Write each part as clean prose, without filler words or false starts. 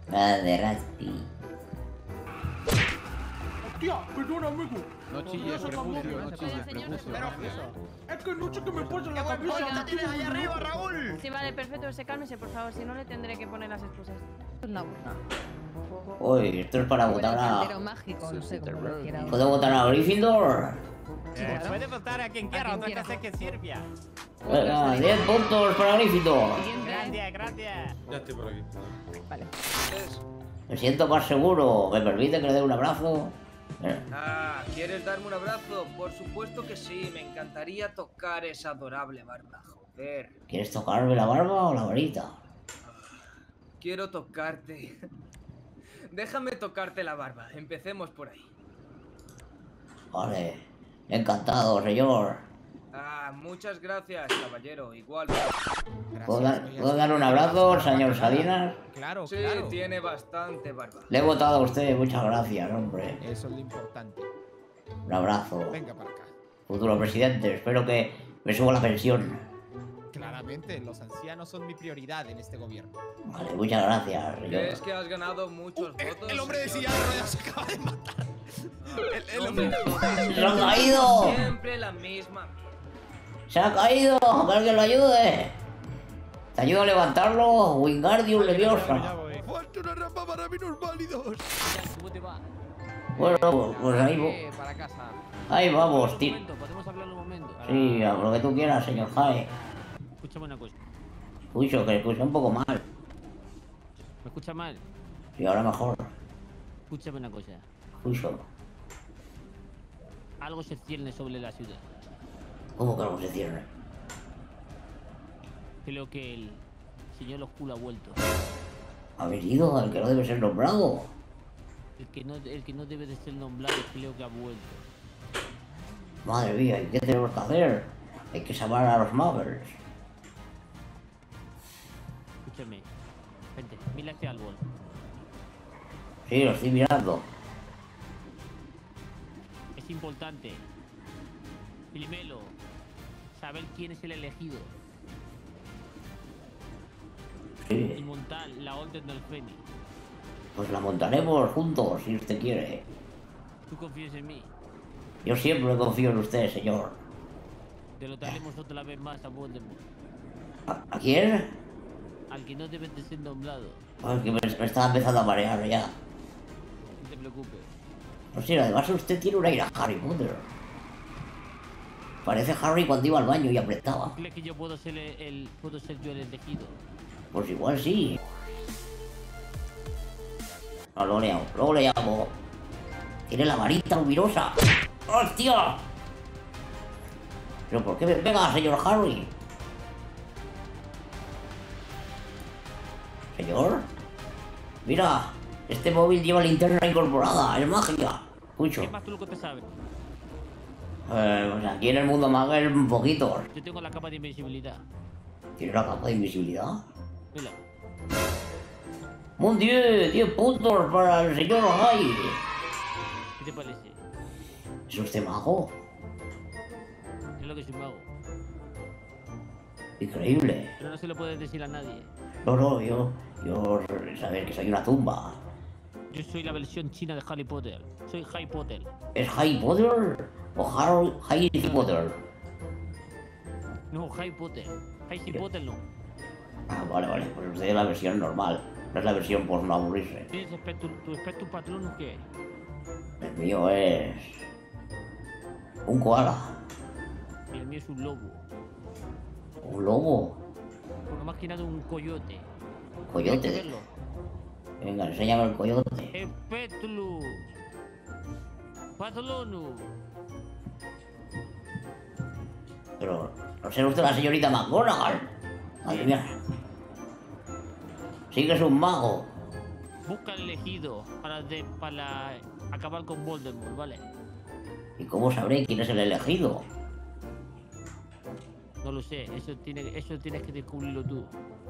de Raspi. Tía, perdón, amigo. No chilles, prepucio, no chilles, prepucio. Es que no sé qué me pasa en la cabeza. ¡Oiga, tienes ahí arriba, Raúl! Sí, vale, perfecto, se cálmese, por favor, si no le tendré que poner las excusas. Es una burla. Uy, esto es para votar a... mágico, no sé cómo lo quiera. ¿Puedo votar a Gryffindor? Puede votar a quien quiera, otra cosa que sirva. Venga, 10 puntos para Gryffindor. Gracias, gracias. Ya estoy por aquí. Vale. Me siento más seguro. ¿Me permite que le dé un abrazo? Ah, ¿quieres darme un abrazo? Por supuesto que sí, me encantaría tocar esa adorable barba, joder. ¿Quieres tocarme la barba o la varita? Quiero tocarte. Déjame tocarte la barba, empecemos por ahí. Vale, encantado, señor. Ah, muchas gracias, caballero, igual. ¿Puedo dar un abrazo, señor Salinas? Claro, Sí, claro. tiene bastante barba. Le he votado a usted, muchas gracias, hombre. Eso es lo importante. Un abrazo. Venga para acá. Futuro presidente, espero que me suba la pensión. Claramente, los ancianos son mi prioridad en este gobierno. Vale, muchas gracias, señor. ¿Crees que has ganado muchos votos? El hombre de señor? silla de ruedas se acaba de matar. El No hombre... me jodas. ¡Se ha caído! Siempre la misma. ¡Se ha caído! ¡Que alguien lo ayude! ¿Te ayudo a levantarlo? Wingardium Leviosa. ¡Falta una rampa para minusválidos! ¿Cómo te va? Bueno, pues Para casa. ahí vamos, tío. ¿Podemos hablar un momento? Sí, a lo que tú quieras, señor Jae. Escúchame una cosa. Escucho, que escucha un poco mal. ¿Me escucha mal? Y ahora mejor. Escúchame una cosa. Escucho. Algo se cierne sobre la ciudad. ¿Cómo que algo se cierre? Creo que el señor Oscuro ha vuelto. ¿Ha venido el que no debe ser nombrado? El que no debe de ser nombrado creo que ha vuelto. Madre mía, ¿y qué tenemos que hacer? Hay que llamar a los Muggles. Escúchame. Vente, mira este árbol. Sí, lo estoy mirando. Es importante. Primero, saber quién es el elegido. Y Sí, montar la orden del Fénix. pues la montaremos juntos, si usted quiere. ¿Tú confías en mí? Yo siempre confío en usted, señor. Derrotaremos otra vez más a Voldemort. ¿A quién? Al que no debe de ser nombrado. Pues que me estaba empezando a marear ya. No te preocupes. No sé, además usted tiene un aire a Harry Potter. Parece Harry cuando iba al baño y apretaba. ¿Crees que yo puedo ser puedo ser yo el elegido? Pues igual sí. No, luego le llamo. Tiene la varita luminosa. ¡Hostia! ¿Pero por qué me pega, señor Harry? Señor. Mira, este móvil lleva linterna incorporada, es magia. Escucho. ¿Qué más tú lo que te sabes? Pues aquí en el mundo mago un poquito. Yo tengo la capa de invisibilidad. ¿Tiene una capa de invisibilidad? Mira. ¡Mon Dieu! 10 puntos para el señor Harry. ¿Qué te parece? ¿Es usted mago? Es lo que soy mago. Increíble. Pero no se lo puedes decir a nadie. No, yo saber que soy una tumba. Yo soy la versión china de Harry Potter. Soy Harry Potter. ¿Es Harry Potter o Harry Potter? No, Harry Potter. Harry Potter no. Ah, vale, pues usted es la versión normal. No es la versión por no aburrirse. ¿Tienes tu espectro patrón o qué? El mío es... un koala. Y el mío es un lobo. ¿Un lobo? Porque más que nada un coyote. ¿Coyote? ¿Quieres verlo? Venga, enséñame el coyote. Espectro. Patrón. Pero no será usted la señorita McGonagall. Madre mía. Sí que es un mago. Busca el elegido para acabar con Voldemort, ¿vale? ¿Y cómo sabré quién es el elegido? No lo sé, eso tienes que descubrirlo tú.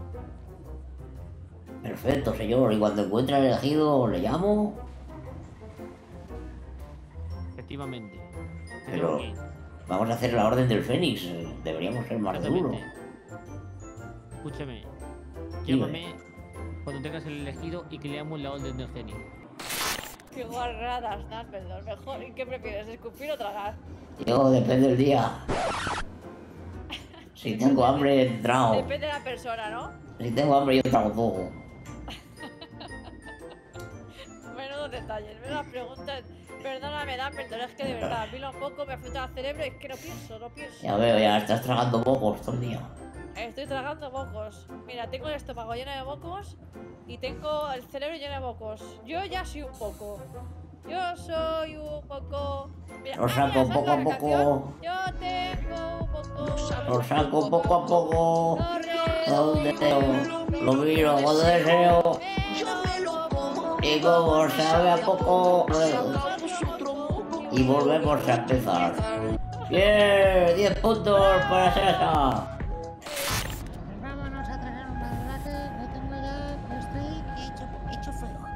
Perfecto, señor. Y cuando encuentre el elegido, ¿le llamo? Efectivamente. Pero vamos a hacer la orden del Fénix. Deberíamos ser más duros. Escúchame. Dime. Llámame cuando tengas el elegido y que leamos la orden del genio. Qué guarradas, Dumbledore. Mejor, ¿y qué prefieres, escupir o tragar? Yo, depende del día. Si tengo hambre, trago. Depende de la persona, ¿no? Si tengo hambre, yo trago todo. Menudos detalles, menudas preguntas. Perdóname, Dumbledore, es que de verdad, a mí los mocos me afectan al cerebro y es que no pienso. Ya veo, ya estás tragando mocos todo el día. Estoy tragando mocos. Mira, tengo el estómago lleno de mocos y tengo el cerebro lleno de mocos. Yo ya soy un poco. Yo soy un poco. Mira, Lo saco mira, poco a ¿sabes la poco. canción? Yo tengo un poco. Lo saco poco a poco. Lo Donde deseo, lo miro cuando deseo. Y como sabe a poco. Y volvemos a empezar. Bien, 10 puntos para César. Vámonos a tragar un badulaque. No tengo ya. Estoy hecho fuego.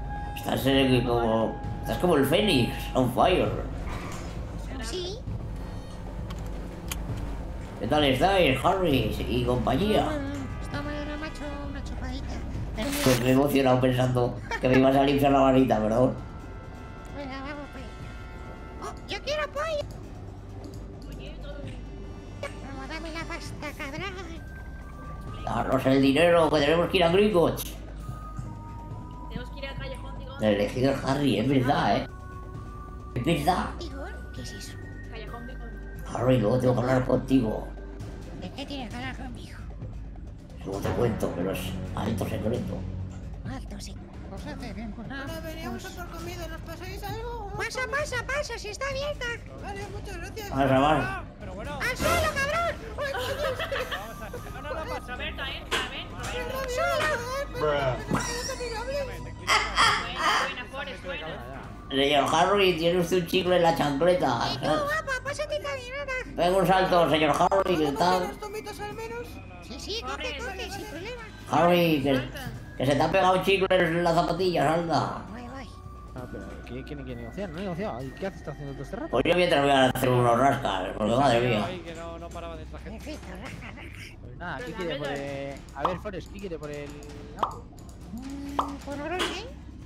Estás como el Fénix, on fire. Sí. ¿Qué tal estáis, Harry y compañía? Esta mañana me ha hecho una chupadita. Pues me he emocionado pensando que me ibas a limpiar la varita, perdón. Venga, vamos para allá. ¡Oh, yo quiero pollo! Vamos, dame la pasta, cabrón. Danos el dinero, que tenemos que ir a Gringotts. Tenemos que ir al callejón, digo. El elegido es Harry, es verdad, ¿eh? Es verdad. ¿Igor? ¿Qué es eso? Callejón, digo. Harry, luego tengo que hablar contigo. ¿De qué tienes que hablar conmigo? Luego te cuento, pero es alto secreto. Alto, sí. Pues hace bien, pues nada. Ahora veníamos a por comida, ¿nos pasáis algo? Pasa, si está abierta. Vale, muchas gracias. Vamos a llamar. Pero bueno, ¡Al suelo, cabrón! no pasa. Berta, entra, ven. Señor Harry, tiene usted un chicle en la chancleta. ¡Qué guapa! ¡Pásate caminada! Pega un salto, señor Harry, ¿qué tal? ¿Unas tomitas al menos? Sí, coge, sin problema. Harry, que se te ha pegado un chicle en las zapatillas, anda. Voy. Ah, pero ¿qué quiere negociar? No he negociado. ¿Y qué haces haciendo todo este rato? Pues yo mientras voy a hacer unos rascas, porque madre mía. Ay, que no paraba de esta gente. Perfecto, raja. Pues nada, ¿qué quiere por el...? A ver, Forrest, ¿qué quiere por el...? No, Por orden, ¿eh?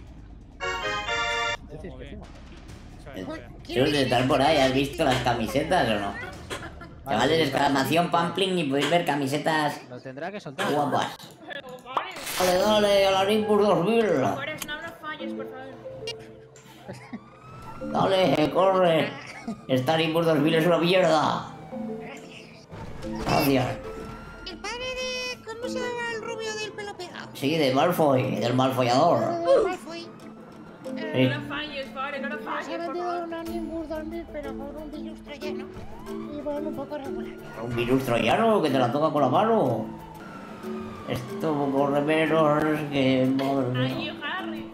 decís que sí. Debes de estar por ahí, ¿has visto las camisetas o no? Chavales, exclamación Pampling y podéis ver camisetas Lo tendrá que soltar. guapas. Dale, a la Nimbus 2000. Forrest, no nos falles, por favor. Dale, corre. Esta Nimbus 2000 es una mierda. Gracias. El padre de... ¿Cómo se llama el rubio del pelo pegado? Sí, de Malfoy, del malfollador. Malfoy. Sí. No falles, Forrest, no nos Se falles, ha por vendido favor. una Nimbus 2000, pero con un virus troyano. Y bueno, un poco regular. Un virus troyano que te la toca con la mano. Esto corre menos que... madre mía. Ay, Harry.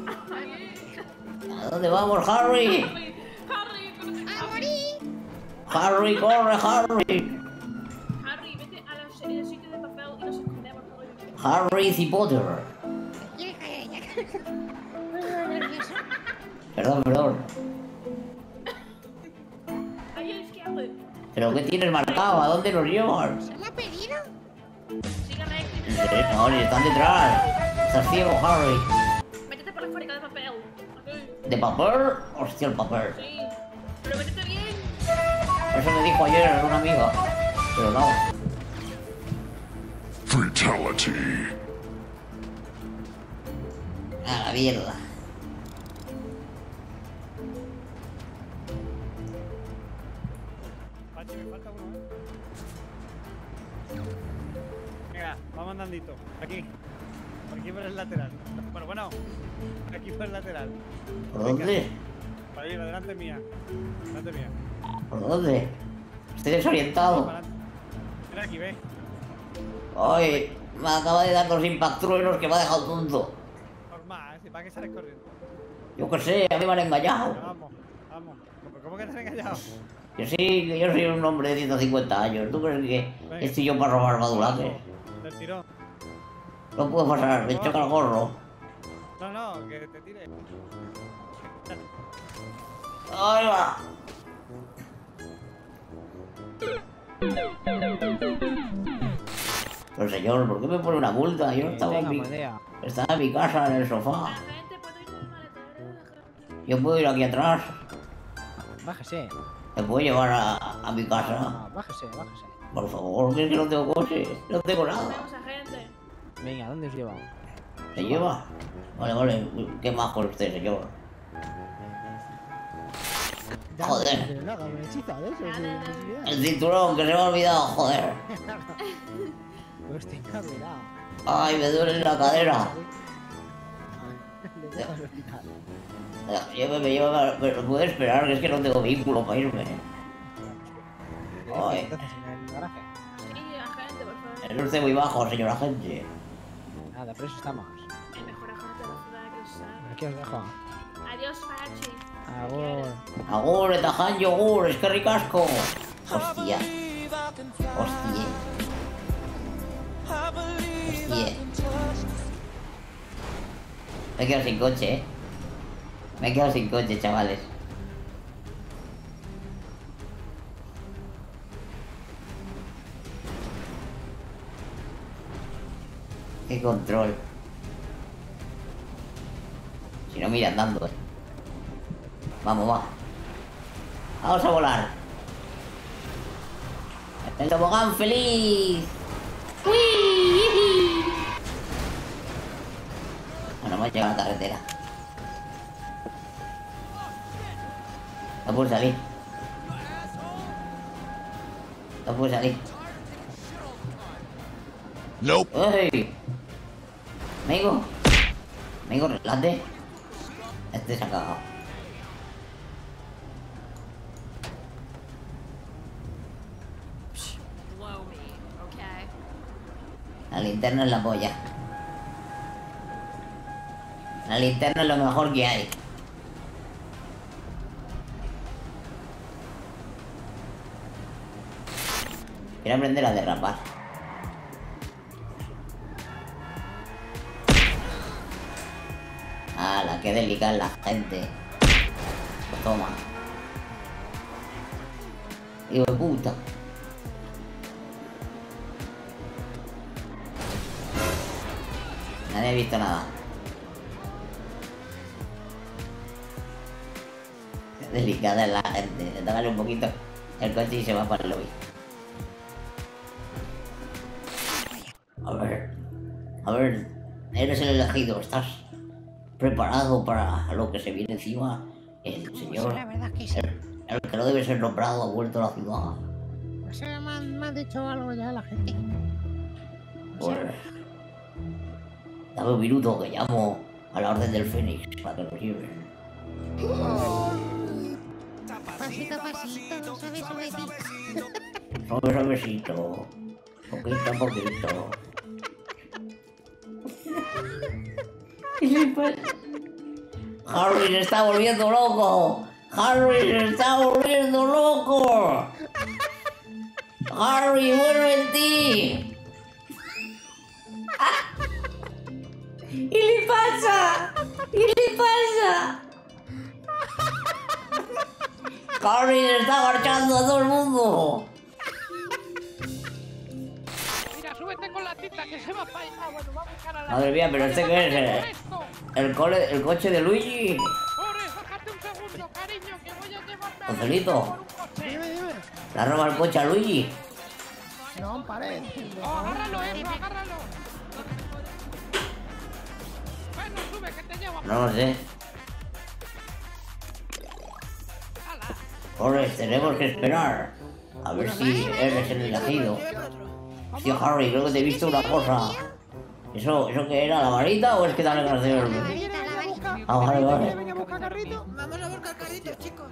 ¿A dónde vamos, Harry? ¡A morir! Harry, corre, Harry. Harry, vete al sitio de papel y nos escondemos todos. Harry y Potter. ¿Quieres caer ya? Muy nervioso. Perdón. Ahí a la izquierda. ¿Pero qué tienes marcado? ¿A dónde nos llevan? ¿Se lo ha pedido? Sigue recto. No, ni están detrás. Estás ciego, Harry. Métete por la fábrica de papel. Ok. ¿De papel? Hostia, el papel. Sí. Pero métete bien. Eso me dijo ayer una amiga. Pero no. Fatality. A la mierda. Pachi, me falta uno, Venga, vamos andandito. Aquí. Por aquí por el lateral. Bueno. Por aquí por el lateral. ¿Por dónde? Para arriba, delante mía. Delante mía. ¿Por dónde? Estoy desorientado. Para adelante. Ven aquí, ve. Ay, me acaba de dar dos impactruenos que me ha dejado tonto. Normal, ¿para qué sales corriendo? Yo qué sé, a mí me han engañado. Vamos. ¿Cómo que te has engañado? Yo soy un hombre de 150 años. ¿Tú crees que Venga. estoy yo para robar badulaques? Del tirón. No puedo pasar, me choca el gorro. No, que te tire. ¡Ahí va! Pero señor, ¿por qué me pone una multa? Yo estaba en mi casa, en el sofá. Agente, ¿puedo ir al maletero? Yo puedo ir aquí atrás. Bájese. ¿Me puedo llevar a mi casa? No, bájese. Por favor, que es que no tengo coche. No tengo nada. Vamos, agente. Venga, ¿dónde os lleva? ¿Me lleva? Vale. Qué majo es usted, señor. Joder. No, me hechiza de eso. El cinturón, que se me ha olvidado, joder. Pues te encabronado. Ay, me duele la cadera. Le dejo al hospital. Llévame, pero puede esperar, que es que no tengo vehículo para irme. Ay, Entonces, en el garaje. Sí, agente, por favor. es usted muy bajo, señor agente. Nada, por eso estamos. El mejor agente de la ciudad que os sabe. Aquí os dejo. Adiós, Pachi. Agur. Agur, etajan yogur, es que ricasco. Hostia. Me he quedado sin coche, Me he quedado sin coche, chavales. Qué control. Si no, mira andando, Vamos, va. Vamos a volar. El tobogán feliz. ¡Uy! Bueno, hemos llegado a la carretera. No puedo salir. No puedo salir. No. ¡Ey! Amigo, relate. Este se ha cagado. La linterna es la polla. La linterna es lo mejor que hay. Quiero aprender a derrapar. ¡Hala, qué delicada es la gente! Pues toma. Hijo de puta. Nadie ha visto nada. Qué delicada es la gente. Se toca un poquito el coche y se va para el lobby. A ver, eres el elegido, ¿estás preparado para lo que se viene encima? El señor, Sí, la verdad que sí. el que no debe ser nombrado, ha vuelto a la ciudad. Pues me han dicho algo ya la gente. Pues, dame un minuto que llamo a la Orden del Fénix para que nos lleven. Pasito a pasito, suavecito. Suavecito, poquito a poquito. ¿Qué le pasa? ¡Harry se está volviendo loco! ¡Harry se está volviendo loco! ¡Harry, vuelve en ti! ¿Qué le pasa? ¿Qué le pasa? ¡Harry se está marchando a todo el mundo! Mira, súbete con la tita que se va para allá. Bueno, va a buscar a la... Madre mía, pero ¿este qué es? ¿El coche de Luigi? Corre, bájate un segundo, cariño, que voy a llevarme a... Joselito, Dime. ¿le ha robado el coche a Luigi? No, pared. Agárralo, agárralo. Bueno, sube, que te llevo. No lo sé. Corre, tenemos que esperar. A ver si eres el elegido. Tío Harry, creo que te he visto una cosa. ¿Eso qué era? ¿La varita o es que también vas a hacer? Ah, vale. Vamos a buscar carritos, chicos.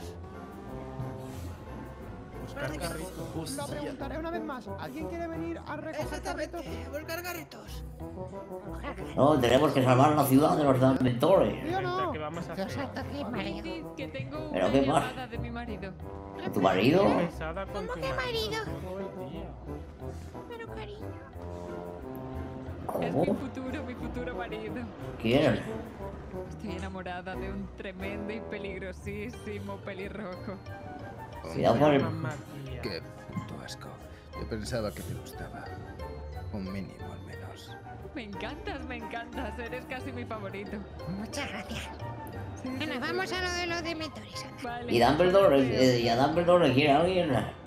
Buscar carritos. Lo preguntaré una vez más. ¿Alguien quiere venir a recoger carritos? Buscar carritos. No, tenemos que salvar la ciudad de los dementores. Yo no. ¿Qué vamos a hacer? Que tengo ¿Pero qué pasa? llamada de mi marido. ¿Tu marido? Pesada con tu marido. Todo el día. Pero cariño. ¿Cómo? Mi futuro marido. ¿Quién? Estoy enamorada de un tremendo y peligrosísimo pelirrojo. Cuidado con el... Mamá tía. Qué puto asco. Yo pensaba que te gustaba. Un mínimo, al menos. Me encantas, eres casi mi favorito. Muchas gracias. Bueno, vamos a lo de los dementores. anda. Vale. ¿Y Dumbledore? ¿Y a Dumbledore le quiere alguien?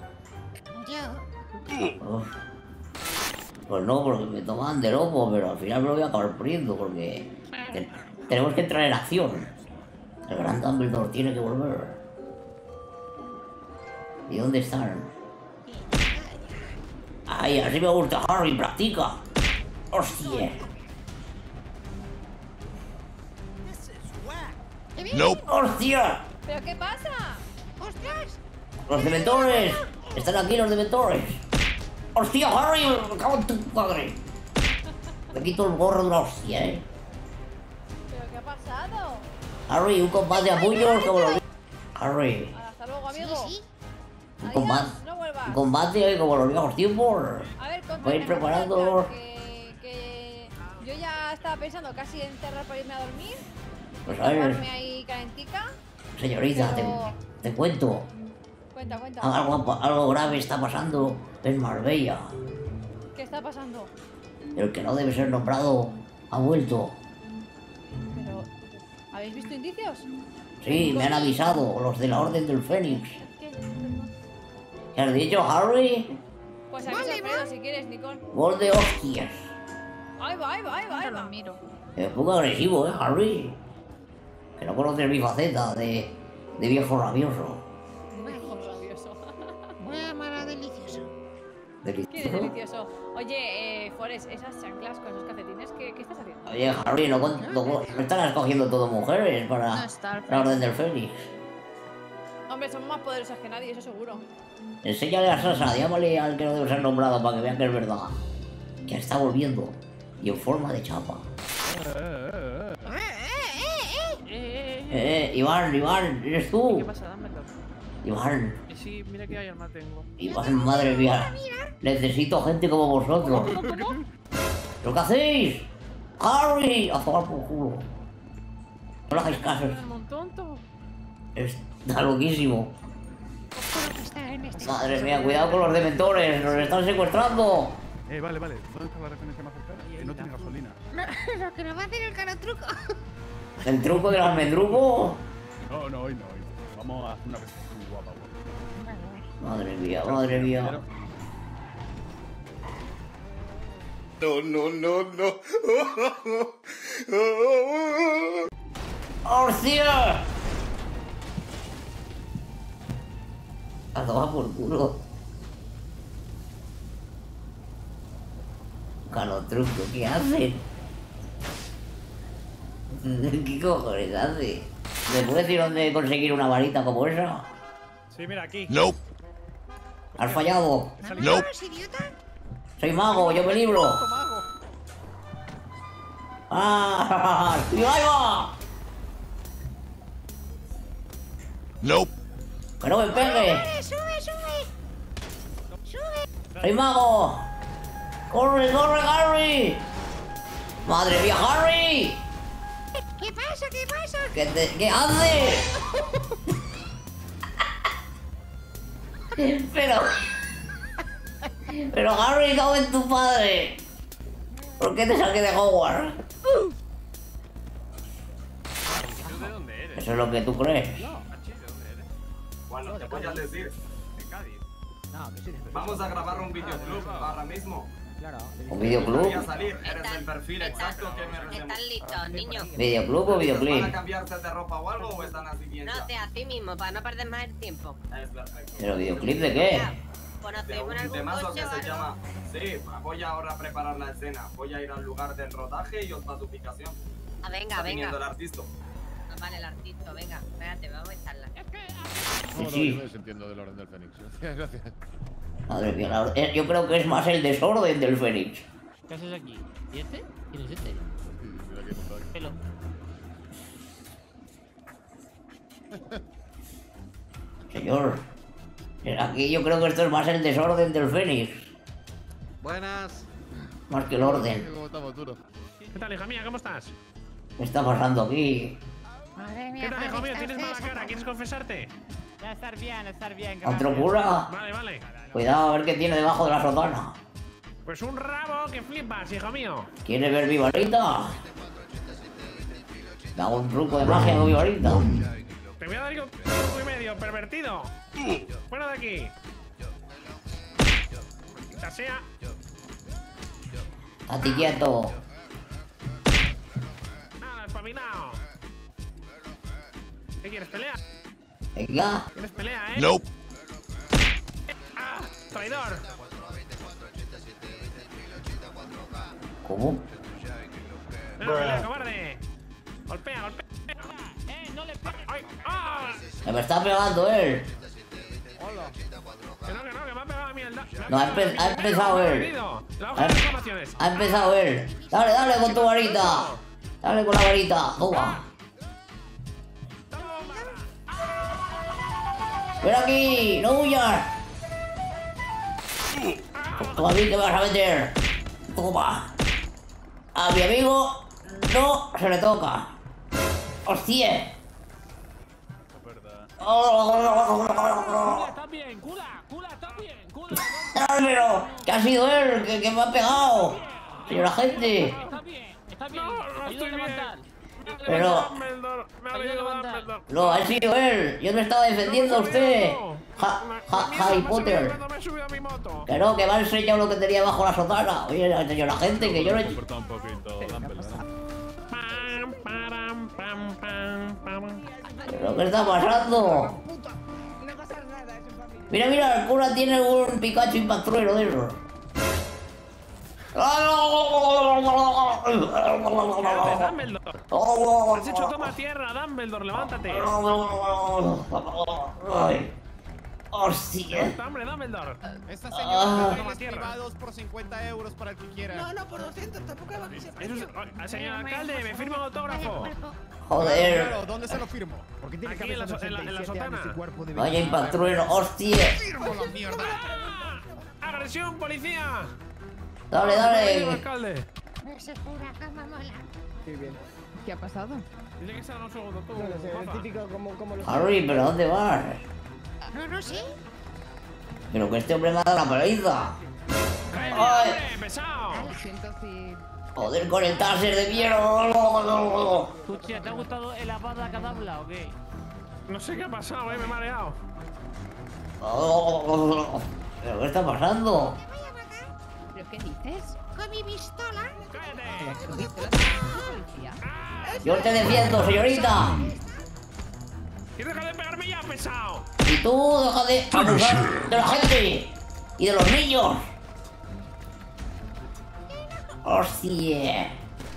Yo. Uf. Pues no, porque me toman de loco, pero al final me lo voy a acabar poniendo porque tenemos que entrar en acción. El gran Dumbledore tiene que volver. ¿Y dónde están? Ay, así me gusta Harry, practica. ¡Hostia! ¡Hostia! ¿Pero qué pasa? ¡Ostras! ¡Los dementores! ¡Están aquí los dementores! ¡Hostia, Harry! ¡Me cago en tu padre! Me quito el gorro de una hostia, ¿Pero qué ha pasado? Harry, un combate a puños como los... Harry, Hasta luego, amigo. Sí, sí. un Adiós, combate, no vuelvas. un combate como los viejos tiempos. A ver, Voy a ir preparando. Que yo ya estaba pensando casi en cerrar para irme a dormir. Pues a ver, Tomarme ahí calentica. señorita, Pero- te cuento. Cuenta, cuenta. Algo grave está pasando en Marbella. ¿Qué está pasando? El que no debe ser nombrado ha vuelto. Pero, ¿habéis visto indicios? Sí, me han avisado los de la Orden del Fénix. ¿Qué has dicho, Harry? Pues avisa a Alfredo si quieres, Nicole. Gol de hostias. Ahí va, ahí va, ahí va, ahí va. miro. Es poco agresivo, Harry. Que no conoces mi faceta de viejo rabioso. Rabioso. Voy a llamar a delicioso. Qué Delicioso. delicioso. Oye, Forrest, esas chanclas con esos calcetines, ¿qué estás haciendo? Oye, Harry, no están escogiendo todo mujeres para No está la Orden del Fénix. Hombre, somos más poderosas que nadie, eso seguro. Enséñale a Sasa, llámale al que no debe ser nombrado para que vean que es verdad. Que está volviendo. Y en forma de chapa. Iván, ¿eres tú? ¿Qué pasa? Dámelo. Iván, Sí, mira qué arma tengo. Iván, madre mía. Necesito gente como vosotros. ¿Pero qué hacéis? ¡Harry! A tomar por culo. No le hagáis caso. Un tonto. Está loquísimo. Espero que está en este. Madre mía, cuidado con los dementores. Nos están secuestrando. Vale. ¿Dónde está la referencia más cercana? Que no tiene gasolina. Lo que nos va a hacer el carotruco. ¿El truco del almendruco? No, hoy no. Vamos a hacer una presentación guapa. Madre mía. ¡Hostia! A tomar por culo. Calotruco, ¿qué hacen? ¿Qué cojones hace? ¿Me puedes decir dónde conseguir una varita como esa? Sí, mira, aquí. No. ¿Has fallado? No. ¿Eres idiota? Soy mago, yo me libro. Mago. ¡Ah! ¡Y ahí va! No. ¡Que no me pegue! ¡Sube! ¡Soy mago! ¡Corre, Harry! ¡Madre mía, Harry! ¿Qué pasa? ¿Qué hace? Pero Harry, cago en tu padre. ¿Por qué te saqué de Hogwarts? ¿De dónde eres? Eso es lo que tú crees. ¿De dónde eres? Bueno, te voy a decir. De Cádiz. No, que sí. Vamos a grabar un videoclub ahora mismo. Claro. ¿Un videoclub? Voy a salir, eres el perfil exacto que me representa. ¿Están listos, niños? ¿Videoclub o ¿Van a videoclip? cambiarse de ropa o algo o están así bien? No, a ti mismo, para no perder más el tiempo. Es perfecto. ¿Pero videoclip de qué? De ¿Conocemos un algún temazo coche que o se algo? llama. Sí, voy ahora a preparar la escena. Voy a ir al lugar del rodaje y os paso ubicación. Ah, venga, Está viniendo el venga. artista. Ah, vale, el artista, venga. Espérate, vamos a echarla. Sí. Yo me desentiendo del orden del Fénix. Gracias. Madre mía, yo creo que es más el desorden del Fénix. ¿Qué haces aquí? ¿Y este? ¿Quién es este? Mira que montado aquí. Pelo. Señor, aquí yo creo que esto es más el desorden del Fénix. Buenas. Más que el orden. ¿Cómo estamos, Turo? ¿Qué tal, hija mía? ¿Cómo estás? ¿Qué está pasando aquí? Madre mía. ¿Qué tal, hijo mío? está ¿Tienes usted mala cara? sacado. ¿Quieres confesarte? Ya estar bien, ¿Otro cura? Vale. Cuidado a ver qué tiene debajo de la sotana. Pues un rabo que flipas, hijo mío. ¿Quieres ver mi varita? Me hago un truco de magia con mi varita. Te voy a dar un truco y medio, pervertido. Fuera de aquí. Quizás sea. A ti quieto. Nada, espabilado. ¿Qué quieres, pelea? Venga. ¿Quieres pelea, No. ¡Ah! ¡Traidor! ¿Cómo? ¡No, pelea, cobarde! ¡Golpea, golpea! No le pegues. ¡Ay! ¡Ah! Que me está pegando él. Que no, que me ha pegado a mí el No, ha empezado él. La hoja de reclamaciones. Ha empezado él. Dale, dale con tu varita. Dale con la varita. Toma. Ven aquí, no huyas. Tú a mí que me vas a meter. Toma. A mi amigo no se le toca. ¡Hostia! Cula, está bien, cula, está bien, cula. Pero que ha sido él que me ha pegado. Señora gente. Está bien. Ayuda a levantar. Pero no, ha sido él. Yo me estaba defendiendo a usted. Harry Potter. Que no, que me ha enseñado lo que tenía bajo la sotana. Oye, señora gente, que yo no he hecho. ¿Pero qué está pasando? Mira, mira, el cura tiene un Pikachu impactruero de esos. Dumbledore. Has hecho toma tierra, Dumbledore, levántate. Ay. Hostia. Hombre, Dumbledore. Esta señora toma privados por 50 euros para el que quiera. No, no, por 200, tampoco va a ser precio. Señor alcalde, me firma un autógrafo. Joder. Claro, ¿dónde se lo firmo? Porque tiene Aquí en la sotana. Vaya impactrueno, hostia. ¡Firmo la mierda! ¡Agresión, policía! Dale, dale. Alcalde. Ese cura, cama mola. Qué bien. ¿Qué ha pasado? Dile que salga un segundo, tú. No lo sé, el típico como los... Harry, ¿pero dónde vas? No sé. Pero que este hombre me ha dado la paliza. ¡Ay! ¡Pesado! Lo siento si... Joder, con el taser de mierda. Escucha, ¿te ha gustado el Avada Kedavra o qué? No sé qué ha pasado, me he mareado. ¿Pero qué está pasando? ¿Pero qué dices? Con mi pistola. Yo te defiendo, señorita. ¡Y deja de pegarme ya, pesado! Y tú deja de abusar de la gente y de los niños. Hostia.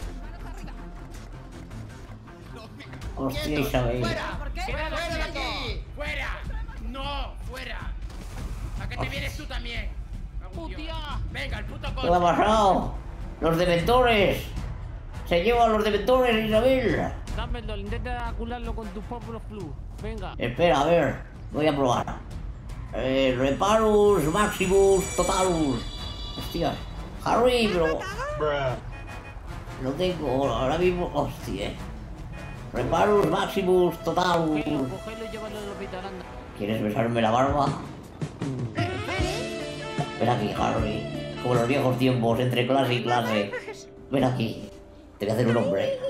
Hostia, Isabel. ¡Fuera de aquí! ¡Fuera! ¡No! ¡Fuera! ¿A qué te vienes tú también? Venga, el puto ¿Qué ha pasado? Los dementores. Se llevan los dementores, Isabel. Dumbledore, intenta cularlo con tu Popolo Flu. Venga. Espera, a ver. Voy a probar. Reparus Maximus Totalus. Hostias. Harry, pero... No tengo ahora mismo... Hostia. Reparus Maximus Totalus. Cógelo y llévalo al hospital, anda. ¿Quieres besarme la barba? Ven aquí, Harry. Como en los viejos tiempos, entre clase y clase. Ven aquí. Te voy a hacer un hombre.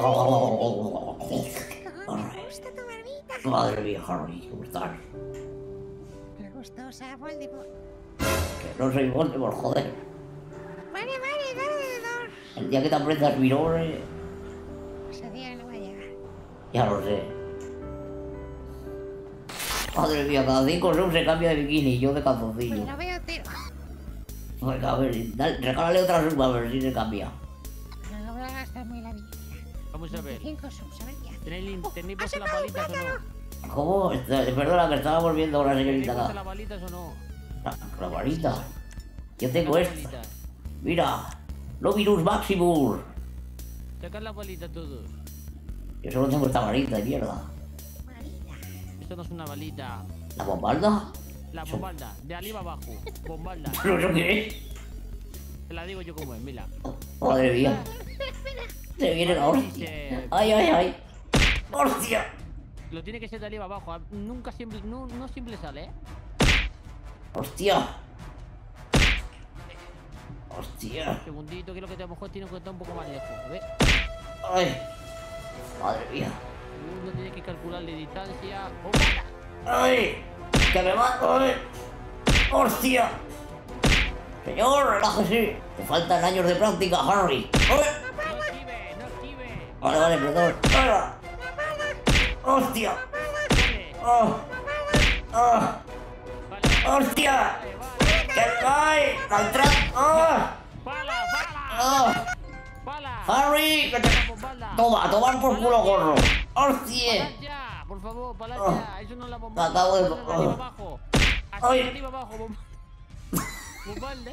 Madre mía, Harry, ¿cómo estás? Me gustosa, Voldemort. Que no soy Voldemort, joder. Vale, dale. El día que te aprendas mi nombre, Ese día no va a llegar. ya lo sé. Madre mía, cada 5 segundos se cambia de bikini y yo de calzoncillo. Pues lo veo tiro. Venga, a ver, regálale otra sub a ver si se cambia. No lo voy a gastar muy la vida. Vamos a ver. 5 subs, a ver qué hace. ¿Tenéis puesto las balitas o no? ¿Cómo? Perdona, que estábamos viendo a una ¿Tenéis señorita puesto acá. las balitas o no? La varita. Yo tengo Las esta. balitas. Mira. Lovirus Maximus. Sacad las balitas todos. Yo solo tengo esta varita de mierda. Esto no es una balita. ¿La bombalda? La bombalda. De arriba abajo. Bombalda. ¿Pero eso qué es? Te la digo yo como es, mira. Madre mía. Se viene la hostia. Ay. ¡Hostia! Lo tiene que ser de arriba abajo. Nunca siempre, no siempre sale, ¿eh? ¡Hostia! Hostia. Un segundito, que es lo que te a lo mejor tiene que estar un poco más lejos. A ver. Ay. Madre mía. Segundo, tienes que calcularle distancia. ¡Ay! ¡Que me mato! ¡Ay! ¡Hostia! Señor, relájese. Te faltan años de práctica, Harry. ¡Ay! No esquive, no esquive. Vale, vale, perdón. ¡Ay! ¡Hostia! ¡Oh! ¡Oh! ¡Hostia! ¡Que cae! ¡Caltrán! ¡Oh! ¡Pala, pala! ¡Oh! ¡Pala! ¡Harry! Que te... Toma, a tomar por culo, gorro. ¡Hostia! ¡Pala ya! Por favor, pala Oh. ya. Eso no es la Me bomba. acabo de... Arriba Oh. abajo. Así, Ay. arriba abajo. Bombalda.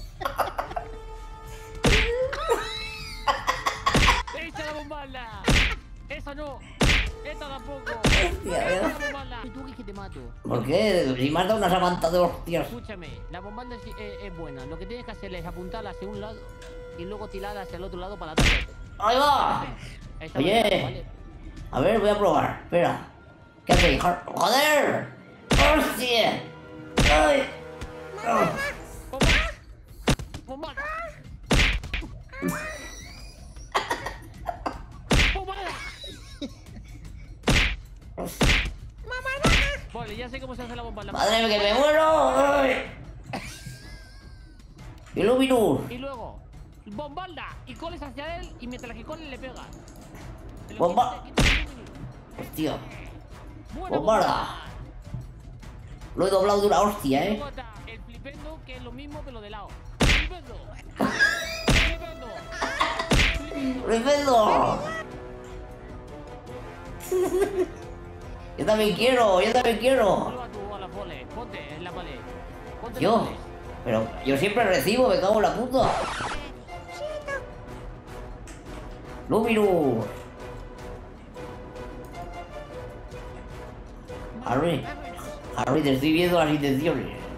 ¡Echa la bombalda! ¡Esa no! ¡Esta tampoco! Hostia, ¡Esa la bombalda! ¿Y tú que te mato? ¿Por qué? Si me has dado una samanta de hostias. Escúchame, la bombalda es buena. Lo que tienes que hacer es apuntarla hacia un lado y luego tirarla hacia el otro lado para atrás. ¡Ahí va! Esa Oye. bomba, ¿vale? A ver, voy a probar. Espera. ¿Qué hacéis? ¡Joder! ¡Hostia! ¡Ay! ¡Oh! ¡Bombalda! ¡Bombalda! Vale, ya sé cómo se hace la bombalda. ¡Madre mía, que me muero! ¡Ay! ¡Illuminus! Y luego, bombalda y coles hacia él y mientras que coles le pegas. Te lo Bomba- quita el Illuminus. ¡Hostia! Buena ¡Bombarda! Lo he doblado de una hostia, Luego ¿eh? está el flipendo, que es lo mismo pero de lado. Flipendo. Flipendo. ¡Tremendo! Yo también quiero, yo también quiero. Prueba tú a la pole. Ponte en la pared. Ponte en la Yo. pared. Pero yo siempre recibo, me cago en la puta. Luminus. Harry, te estoy viendo las intenciones.